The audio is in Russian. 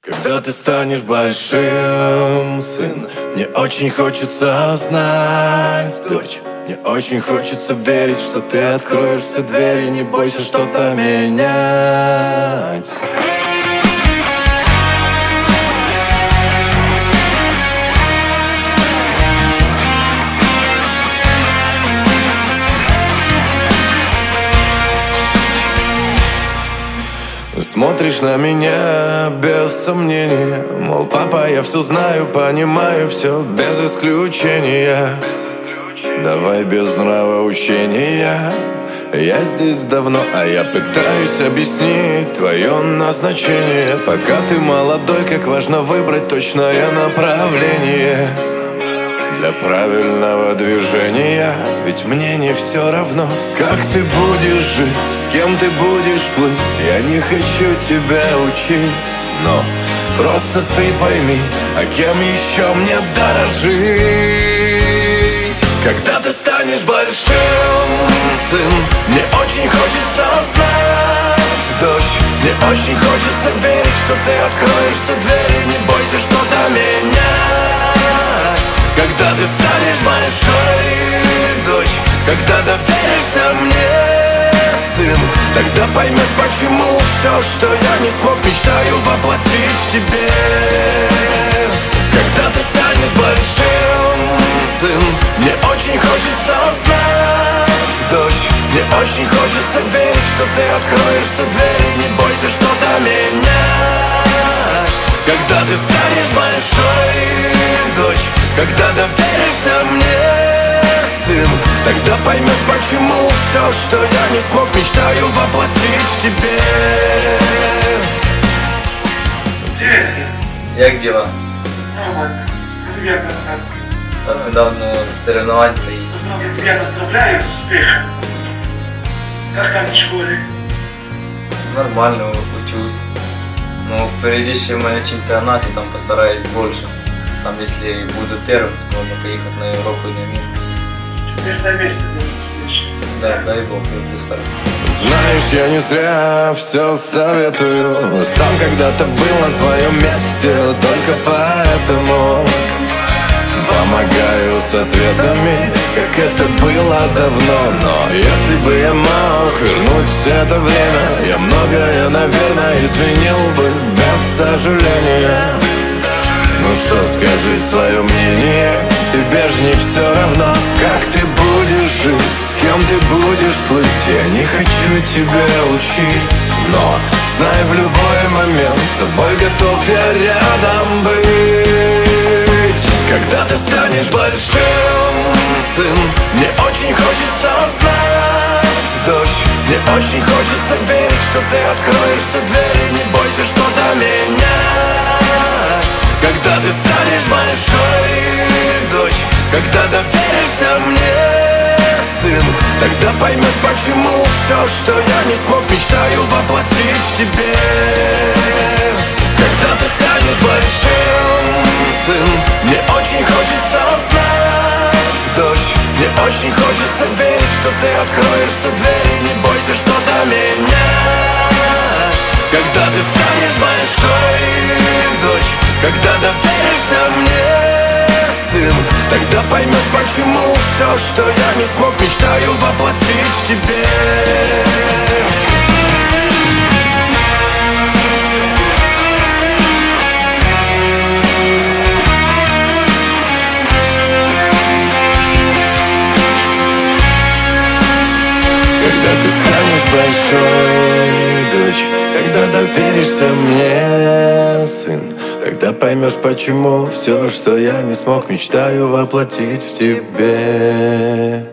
Когда ты станешь большим, сын, мне очень хочется знать, дочь. Мне очень хочется верить, что ты откроешь все двери, не бойся что-то менять. Смотришь на меня без сомнения, мол, папа, я все знаю, понимаю все без исключения. Давай без нравоучения. Я здесь давно, а я пытаюсь объяснить твое назначение. Пока ты молодой, как важно выбрать точное направление для правильного движения. Ведь мне не все равно, как ты будешь жить, с кем ты будешь плыть. Я не хочу тебя учить, но просто ты пойми, а кем еще мне дорожить. Когда ты станешь большим, сын, мне очень хочется знать, дочь. Мне очень хочется верить, что ты откроешь все двери, не бойся что-то менять. Когда ты станешь большой, дочь, когда доверишься мне, сын, тогда поймешь, почему все, что я не смог, мечтаю воплотить в тебе. Когда ты станешь большим, сын, мне очень хочется знать, дочь. Мне очень хочется верить, что ты откроешь все двери, не бойся что-то менять. Когда ты станешь большой, дочь, когда доверишься мне, сын, тогда поймешь, почему все, что я не смог, мечтаю воплотить в тебе. Як дела? Нормально. Приятно. Там недавно соревнования и Я тебя поздравляю с успехом. Как там в школе? нормально учусь. Но впереди еще мои чемпионаты, там постараюсь больше. Там если буду первым, то можно поехать на Европу и на мир. Четвертое место будешь. Да, дай бог, я буду стараться. Знаешь, я не зря все советую. Сам когда-то был на твоем месте, только поэтому помогаю с ответами, как это было давно. Но если бы я мог вернуть это время, я многое, наверное, изменил бы без сожаления. Ну что, скажи свое мнение. Тебе ж не все равно, как ты будешь жить, с кем ты будешь плыть. Я не хочу тебя учить, но знай, в любой момент с тобой готов я рядом быть. Когда ты станешь большим, сын, мне очень хочется знать, дочь. Мне очень хочется верить, что ты откроешь все двери, не бойся что-то менять. Когда ты станешь большой, дочь, когда доверишься мне, сын, тогда поймешь, почему все, что я не смог, мечтаю воплотить в тебе. Когда ты станешь большим, сын, мне очень хочется знать, дочь. Мне очень хочется верить, что ты откроешь все двери, не бойся что-то менять. Когда ты станешь большой, дочь, когда доверишься мне, сын, тогда поймешь, почему все, что я не смог, мечтаю воплотить в тебе. Когда ты станешь большой, дочь, когда доверишься мне, сын, тогда поймешь, почему все, что я не смог, мечтаю воплотить в тебе.